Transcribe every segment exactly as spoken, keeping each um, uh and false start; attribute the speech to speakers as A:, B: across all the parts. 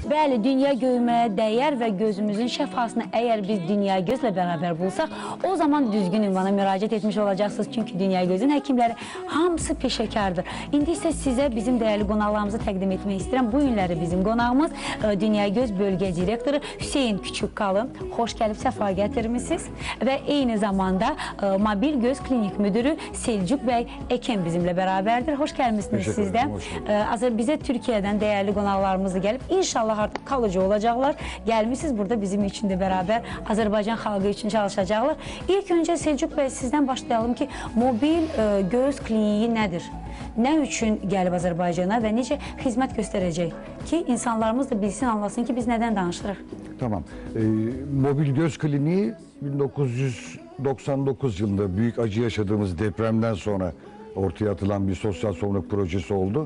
A: Bəli, dünya görməyə dəyər və gözümüzün şəfasını əgər biz dünya gözlə bərabər bulsaq, o zaman düzgün ünvana müraciət etmiş olacaqsınız. Çünki dünya gözün həkimləri hamısı peşəkardır. İndi isə sizə bizim dəyərli qonaqlarımızı təqdim etmək istəyirəm. Bu günləri bizim qonağımız Dünya Göz Bölgə Direktoru Hüseyin Küçükkalı. Xoş gəlib, səfa gətirmişsiniz. Və eyni zamanda Mobil Göz Klinik Müdürü Selçuk bəy Eken bizimlə bərabərdir. Xoş gəlmişsiniz siz də. Azər bizə Türkiyədən dəyərli qonaqlarımız da gəlib. İnşallah artıq kalıcı olacaqlar. Gəlmişsiniz burada bizim üçün də bərabər Azərbaycan xalqı üçün çalışacaqlar. İlk öncə Selçuk bəy sizdən başlayalım ki, mobil e, göz kliniği nədir? Nə üçün gəlib Azərbaycana və necə xidmət göstərəcək ki, insanlarımız da bilsin, anlasın ki, biz nədən danışırıq?
B: Tamam. E, mobil göz kliniği bin dokuz yüz doksan dokuz yılında büyük acı yaşadığımız depremden sonra ortaya atılan bir sosyal sorumluluk projesi oldu.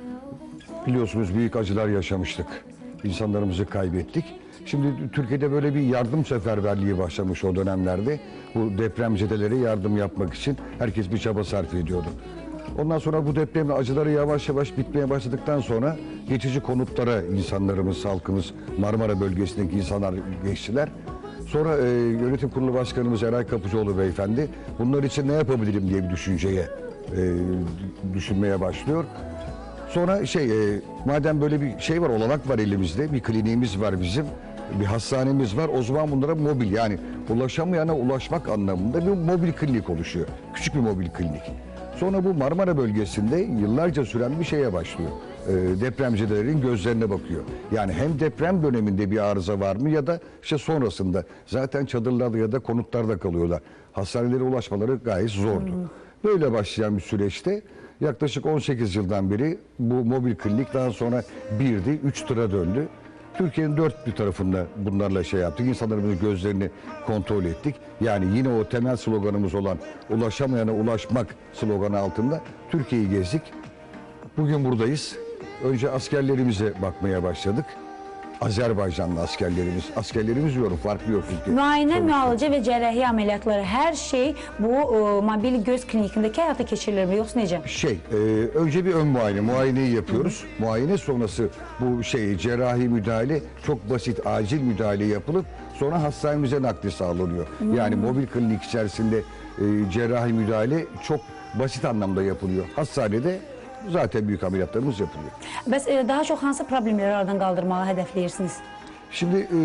B: Biliyorsunuz büyük acılar yaşamıştık. İnsanlarımızı kaybettik. Şimdi Türkiye'de böyle bir yardım seferberliği başlamış o dönemlerde. Bu depremzedelere yardım yapmak için herkes bir çaba sarf ediyordu. Ondan sonra bu depremle acıları yavaş yavaş bitmeye başladıktan sonra geçici konutlara insanlarımız, halkımız, Marmara bölgesindeki insanlar geçtiler. Sonra e, yönetim kurulu başkanımız Eray Kapıcıoğlu beyefendi bunlar için ne yapabilirim diye bir düşünceye e, düşünmeye başlıyor. Sonra şey e, madem böyle bir şey var, olanak var elimizde, bir kliniğimiz var bizim, bir hastanemiz var, o zaman bunlara mobil, yani ulaşamayana ulaşmak anlamında bir mobil klinik oluşuyor. Küçük bir mobil klinik. Sonra bu Marmara bölgesinde yıllarca süren bir şeye başlıyor. E, depremzedelerin gözlerine bakıyor. Yani hem deprem döneminde bir arıza var mı ya da işte sonrasında zaten çadırlarda ya da konutlarda kalıyorlar. Hastanelere ulaşmaları gayet zordu. Böyle başlayan bir süreçte yaklaşık on sekiz yıldan beri bu mobil klinik daha sonra birdi, üç tıra döndü. Türkiye'nin dört bir tarafında bunlarla şey yaptık. İnsanlarımızın gözlerini kontrol ettik. Yani yine o temel sloganımız olan ulaşamayana ulaşmak sloganı altında Türkiye'yi gezdik. Bugün buradayız. Önce askerlerimize bakmaya başladık. Azerbaycanlı askerlerimiz, askerlerimiz diyorum, farklı yok çünkü.
A: Müayinə, müalicə və cərrahi əməliyyatları, hər şey bu e, mobil göz klinikindeki həyata keçirilir mi, yoksa necə?
B: Şey, e, önce bir ön muayene, muayeneyi yapıyoruz. Hı hı. Muayene sonrası bu şey cerrahi müdahale, çok basit acil müdahale yapılıp sonra hastanemize nakli sağlanıyor. Hı hı. Yani mobil klinik içerisinde e, cerrahi müdahale çok basit anlamda yapılıyor. Hastanede zaten büyük ameliyatlarımız yapılıyor.
A: Bəs e, daha çok hansı problemleri aradan kaldırmağı hedefleyirsiniz?
B: Şimdi e,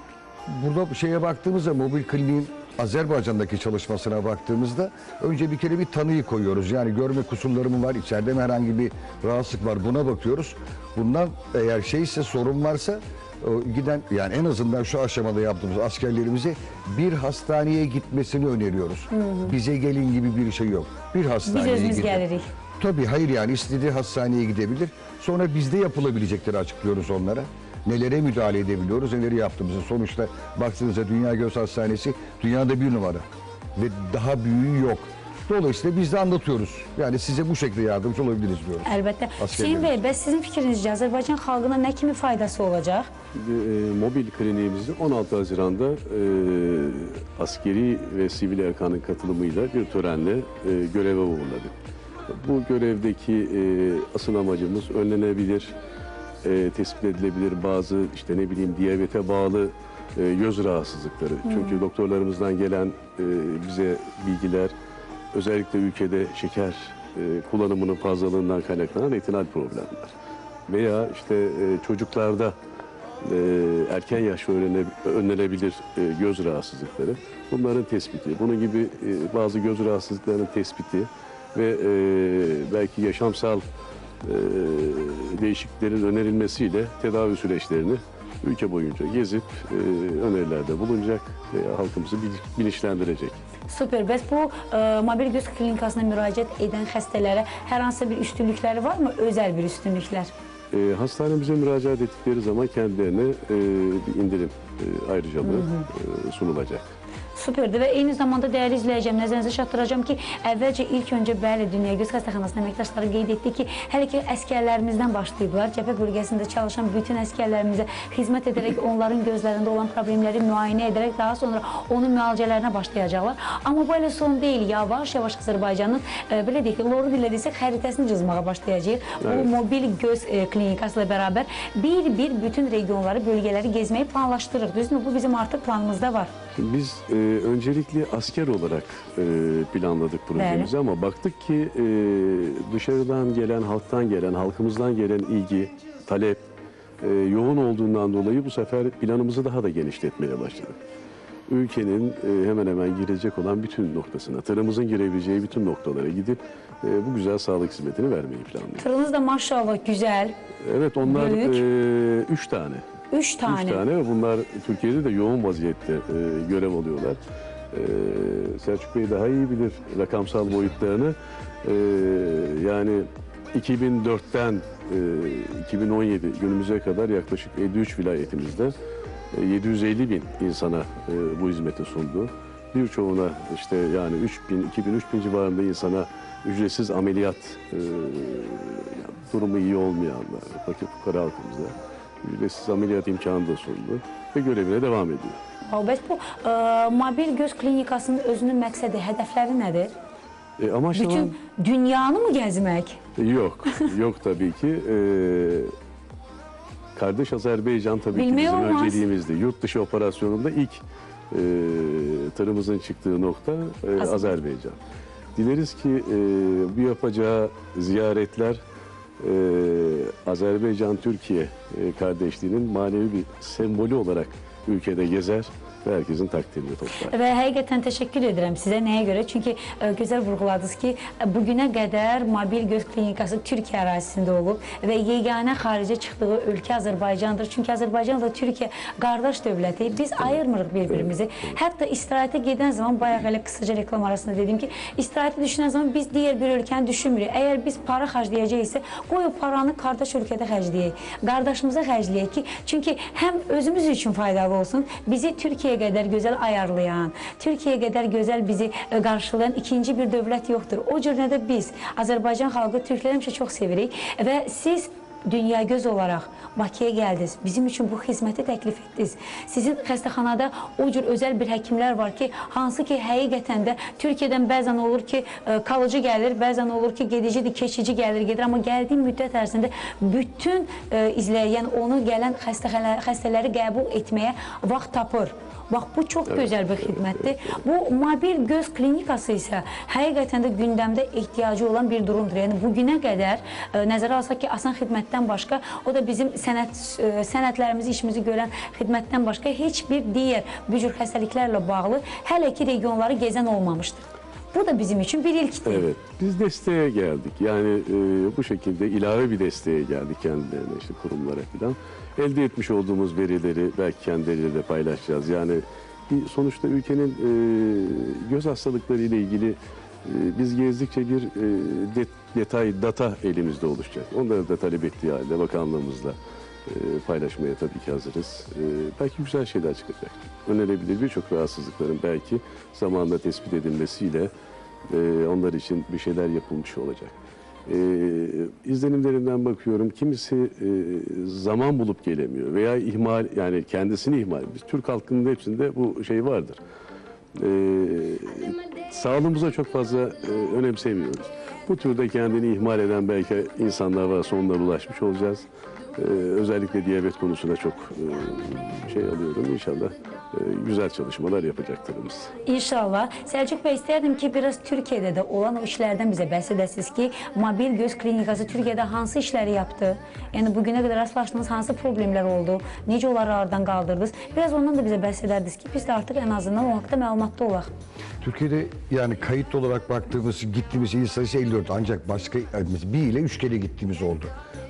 B: burada şeye baktığımızda, mobil kliniğin Azerbaycan'daki çalışmasına baktığımızda önce bir kere bir tanıyı koyuyoruz. Yani görme kusurları mı var, içeride mi herhangi bir rahatsızlık var, buna bakıyoruz. Bundan eğer şeyse, sorun varsa giden, yani en azından şu aşamada yaptığımız askerlerimize bir hastaneye gitmesini öneriyoruz. Hı hı. Bize gelin gibi bir şey yok. Bir hastaneye
A: Biz özümüz gelirik.
B: Tabii, hayır, yani istediği hastaneye gidebilir. Sonra bizde yapılabilecekleri açıklıyoruz onlara. Nelere müdahale edebiliyoruz, neleri yaptığımızı. Sonuçta baktığınızda Dünya Göz Hastanesi dünyada bir numara ve daha büyüğü yok. Dolayısıyla biz de anlatıyoruz. Yani size bu şekilde yardımcı olabiliriz diyoruz.
A: Elbette. Hüseyin Bey, bəs sizin fikrinizce Azərbaycan xalqına nə kimi faydası olacaq?
C: E, mobil kliniğimizde on altı Haziran'da e, askeri ve sivil erkanın katılımıyla bir törenle e, göreve uğurladık. Bu görevdeki e, asıl amacımız önlenebilir, e, tespit edilebilir bazı işte ne bileyim diyabete bağlı e, göz rahatsızlıkları. Hmm. Çünkü doktorlarımızdan gelen e, bize bilgiler özellikle ülkede şeker e, kullanımının fazlalığından kaynaklanan retinal problemler. Veya işte e, çocuklarda e, erken yaşta önlenebilir e, göz rahatsızlıkları. Bunların tespiti, bunun gibi e, bazı göz rahatsızlıklarının tespiti ve e, belki yaşamsal e, değişikliklerin önerilmesiyle tedavi süreçlerini ülke boyunca gezip e, önerilerde bulunacak ve halkımızı bilinçlendirecek.
A: Süper. Bəs bu e, mobil göz klinikasına müraciət edən xəstələrə hər hansı bir üstünlükləri var mı? Özel bir üstünlüklər?
C: E, hastanemize müracaat ettikleri zaman kendilerine e, bir indirim e, ayrıcalığı e, sunulacak.
A: Süperdir və eyni zamanda dəyərli izləyəcəm, nəzərinizə çatdıracağım ki, əvvəlcə ilk öncə bəli Dünya Göz Xəstəxanasının əməkdaşları qeyd etdi ki, hələ ki əskərlərimizdən başlayıblar. Cəbhə bölgəsində çalışan bütün əskərlərimizə xidmət edərək onların gözlərində olan problemləri müayinə edərək daha sonra onun müalicələrinə başlayacaqlar. Amma bu elə son deyil. Yavaş-yavaş Azərbaycanın e, belə deyək ki, loru dilə desək xəritəsini cızmağa başlayacağıq. Bu evet. mobil göz e, klinikası ilə bərabər bir-bir bütün regionları, bölgeleri gezmeyi planlaştırırıq. Düzdür mü? Bu bizim artık planımızda var.
C: Biz e, öncelikle asker olarak e, planladık projemizi, evet. ama baktık ki e, dışarıdan gelen, halktan gelen, halkımızdan gelen ilgi, talep e, yoğun olduğundan dolayı bu sefer planımızı daha da genişletmeye başladık. Ülkenin e, hemen hemen girecek olan bütün noktasına, tırımızın girebileceği bütün noktalara gidip e, bu güzel sağlık hizmetini vermeyi planlıyoruz.
A: Tırınız da maşallah güzel.
C: Evet, onlar e, üç tane.
A: Üç tane.
C: Üç tane ve bunlar Türkiye'de de yoğun vaziyette e, görev alıyorlar. E, Selçuk Bey daha iyi bilir rakamsal boyutlarını. E, yani iki bin dörtten e, iki bin on yedi günümüze kadar yaklaşık elli üç vilayetimizde e, yedi yüz elli bin insana e, bu hizmeti sundu. Birçoğuna işte yani üç bin, iki bin, üç bin civarında insana ücretsiz ameliyat e, durumu iyi olmayanlar, fakir fukara halkımızda ücretsiz ameliyat imkanı da sundu ve görevine devam ediyor.
A: Bəs bu e, mobil göz klinikasının özünün məqsədi, hədəfləri nədir?
C: E, amaçlanan...
A: Bütün dünyanı mı gəzmək?
C: Yok, yok tabii ki. E, kardeş Azerbaycan tabii
A: Bilmiyor
C: ki bizim
A: olmaz.
C: önceliğimizdi. Yurt dışı operasyonunda ilk e, tırımızın çıktığı nokta e, Azerbaycan. Dileriz ki e, bu yapacağı ziyaretler e, Azerbaycan-Türkiye e, kardeşliğinin manevi bir sembolü olarak ülkede gezer ve herkesin takdirini toplar.
A: Və həqiqətən təşəkkür edirəm sizə. Nəyə görə? Çünki ə, gözəl vurğuladınız ki, bugünə qədər mobil göz klinikası Türkiyə ərazisində olub və yeganə xaricə çıxdığı ölkə Azərbaycandır. Çünki Azərbaycanla Türkiyə qardaş dövləti. Biz ayırmırıq bir-birimizi. Hətta istirahətə gedən zaman, bayaq elə qısaca reklam arasında dedim ki, istirahətə düşünən zaman biz digər bir ölkəni düşünmürük. Əgər biz para xərcləyəcəksə, qoy o paranı qardaş ölkədə xərcləyək. Qardaşımıza xərcləyək ki, çünki həm özümüz üçün faydalı olsun, bizi Türkiyə qədər gözəl ayarlayan, Türkiyə qədər gözəl bizi qarşılayan ikinci bir dövlət yoxdur. O cür nə də biz, Azərbaycan xalqı Türkləri həmişə çox sevirik və siz Dünya Göz olaraq Bakıya gəldiniz, bizim üçün bu xidməti təklif etdiniz. Sizin xəstəxanada o cür özəl bir həkimlər var ki, hansı ki həqiqətən də Türkiyədən bəzən olur ki, kalıcı gəlir, bəzən olur ki, gedicidir, keçici gəlir, gedir. Amma gəldiyi müddət ərzində bütün izləyən, onu gələn xəstələri qəbul etməyə vaxt tapır. Bax, bu çox evet, gözəl bir xidmətdir. Bu mobil göz klinikası isə həqiqətən də gündəmdə ehtiyacı olan bir durumdur. Yəni, bugünə qədər ə, nəzərə alsaq ki, asan xidmətdən başqa, o da bizim sənət, ə, sənətlərimizi, işimizi görən xidmətdən başqa heç bir digər bu cür xəstəliklərlə bağlı hələ ki regionları gezən olmamışdır. Bu da bizim için bir ilktir.
C: Evet, biz desteğe geldik. Yani e, bu şekilde ilave bir desteğe geldik kendilerine, işte kurumlara falan. Elde etmiş olduğumuz verileri belki kendileriyle de paylaşacağız. Yani bir, sonuçta ülkenin e, göz hastalıkları ile ilgili e, biz gezdikçe bir e, det, detay, data elimizde oluşacak. Onları da talep ettiği halde bakanlığımızla e, paylaşmaya tabii ki hazırız. E, belki güzel şeyler çıkacak. Önerebilir birçok rahatsızlıkların belki zamanla tespit edilmesiyle e, onlar için bir şeyler yapılmış olacak. E, izlenimlerimden bakıyorum, kimisi e, zaman bulup gelemiyor veya ihmal, yani kendisini ihmal. Biz Türk halkının hepsinde bu şey vardır. E, sağlığımıza çok fazla e, önemsemiyoruz. Bu türde kendini ihmal eden belki insanlar varsa onlara ulaşmış olacağız. Ee, özellikle diyabet konusunda çok e, şey alıyorum. İnşallah e, güzel çalışmalar yapacaklarımız.
A: İnşallah. Selçuk Bey, isterdim ki biraz Türkiye'de de olan o işlerden bize bahsedesiniz ki mobil göz klinikası Türkiye'de hansı işleri yaptı? Yani bugüne kadar rastlaştığınız hansı problemler oldu? Necə onları aradan kaldırdınız? Biraz ondan da bize bahsederdiniz ki biz de artık en azından o hakkında məlumatlı olaq.
B: Türkiye'de yani kayıt olarak baktığımız, gittiğimiz il sayısı elli dört, ancak başka bir ile üç kere gittiğimiz oldu.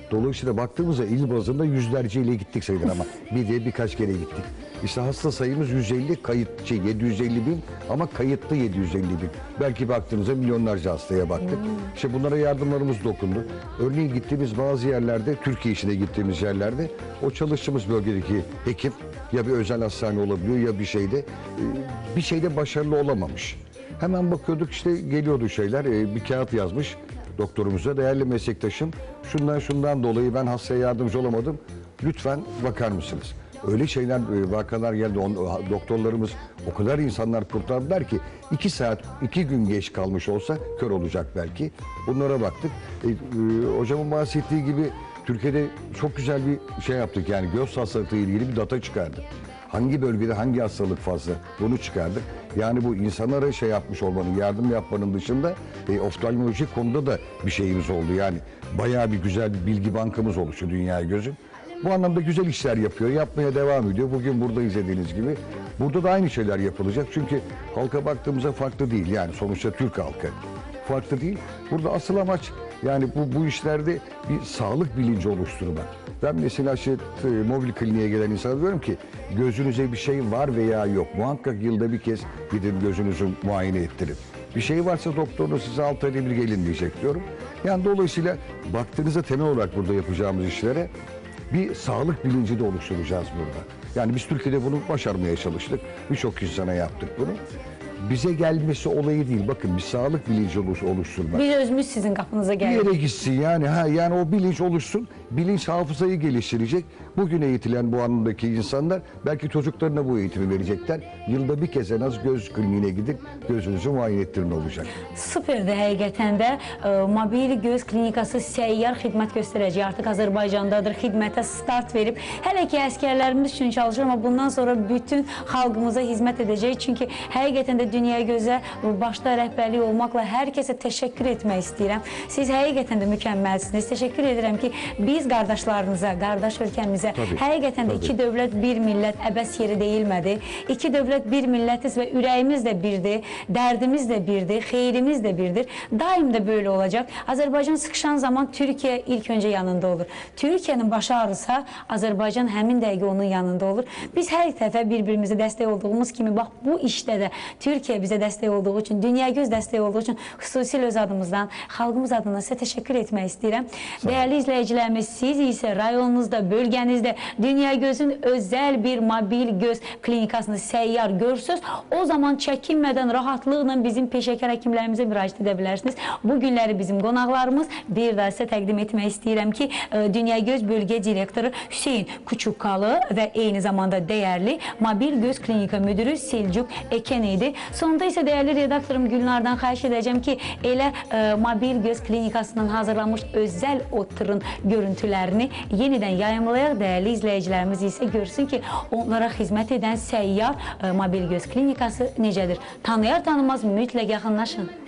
B: Dolayısıyla baktığımızda il bazında yüzlerce ile gittik sayılır ama bir de birkaç kere gittik. İşte hasta sayımız yüz elli, kayıt şey yedi yüz elli bin ama kayıtlı yedi yüz elli bin. Belki baktığınızda milyonlarca hastaya baktık. İşte bunlara yardımlarımız dokundu. Örneğin gittiğimiz bazı yerlerde, Türkiye içine gittiğimiz yerlerde o çalıştığımız bölgedeki hekim ya bir özel hastane olabiliyor ya bir şeyde bir şeyde başarılı olamamış. Hemen bakıyorduk işte geliyordu şeyler, bir kağıt yazmış doktorumuza, değerli meslektaşım şundan şundan dolayı ben hastaya yardımcı olamadım, lütfen bakar mısınız? Öyle şeyler, vakalar geldi. Doktorlarımız o kadar insanlar kurtardılar ki iki saat, iki gün geç kalmış olsa kör olacak belki. Bunlara baktık. E, e, hocamın bahsettiği gibi Türkiye'de çok güzel bir şey yaptık. Yani göz hastalığı ile ilgili bir data çıkardık. Hangi bölgede hangi hastalık fazla bunu çıkardık. Yani bu insanlara şey yapmış olmanın, yardım yapmanın dışında e, oftalmolojik konuda da bir şeyimiz oldu. Yani bayağı bir güzel bir bilgi bankamız oluştu dünya gözü. Bu anlamda güzel işler yapıyor, yapmaya devam ediyor. Bugün burada izlediğiniz gibi. Burada da aynı şeyler yapılacak. Çünkü halka baktığımızda farklı değil. Yani sonuçta Türk halkı farklı değil. Burada asıl amaç yani bu, bu işlerde bir sağlık bilinci oluşturmak. Ben mesela şey, mobil kliniğe gelen insana diyorum ki gözünüze bir şey var veya yok. Muhakkak yılda bir kez gidin gözünüzü muayene ettirin. Bir şey varsa doktorunuz size altı ayda bir gelin diyecek diyorum. Yani dolayısıyla baktığınızda temel olarak burada yapacağımız işlere bir sağlık bilinci de oluşturacağız burada. Yani biz Türkiye'de bunu başarmaya çalıştık. Birçok insana yaptık bunu. Bize gelmesi olayı değil. Bakın bir sağlık bilinci oluş, oluşturmak.
A: Biz özümüz sizin kapınıza
B: Bir
A: geldik.
B: yere gitsin yani. Ha, yani o bilinç oluşsun. Bilinç hafızayı geliştirecek. Bugün eğitilen bu anındaki insanlar belki çocuklarına bu eğitimi verecekler. Yılda bir kez en az göz kliniğine gidip gözünüzü muayene ettirin olacak.
A: Süperdir həqiqətən də e, mobil göz klinikası səyyar xidmət göstərəcək. Artıq Azərbaycandadır, xidmətə start verib. Hələ ki əskərlərimiz üçün çalışır, amma bundan sonra bütün xalqımıza hizmət edəcək. Çünki həqiqətən də dünya gözə başda rəhbərlik olmaqla hər kəsə təşəkkür etmək istəyirəm. Siz həqiqətən də mükəmməlsiniz. Təşəkkür edirəm ki, biz qardaşlarınıza, qardaş ölkəmizə
B: Tabii,
A: həqiqətən də
B: tabii.
A: iki dövlət, bir millət əbəs yeri deyilmədi. İki dövlət, bir millətiz və ürəyimiz də birdir, dərdimiz də birdir, xeyrimiz də birdir. Daim də böyle olacaq. Azərbaycan sıxışan zaman Türkiyə ilk öncə yanında olur. Türkiyənin başı ağrısa, Azərbaycan həmin dəqiqə onun yanında olur. Biz hər dəfə bir-birimizə dəstək olduğumuz kimi, bax bu işdə də Türkiyə bizə dəstək olduğu üçün, dünya göz dəstək olduğu üçün xüsusilə öz adımızdan, xalqımız adından sizə təşəkkür etmək istəyirəm. Dəyərli izləyicilərimiz, siz isə rayonunuzda, bölgənizdə dünya gözün özəl bir mobil göz klinikasını səyyar görsünüz. O zaman çəkinmədən, rahatlıqla bizim peşəkar həkimlərimizə müraciət edə bilərsiniz. Bu günləri bizim qonaqlarımız bir daha sizə təqdim etmək istəyirəm ki, Dünya Göz Bölgə Direktoru Hüseyin Küçükkalı və eyni zamanda dəyərli mobil göz klinika müdürü Selcuk Eken idi. Sonunda isə dəyərli redaktorum Gülnardan xahiş edəcəm ki, elə e, mobil göz klinikasından hazırlanmış özəl oturun görüntülərini yenidən yayımlayaq. Dəyərli izləyicilərimiz isə görsün ki, onlara xidmət edən səyyar e, mobil göz klinikası necədir? Tanıyar tanımaz mütləq yaxınlaşın.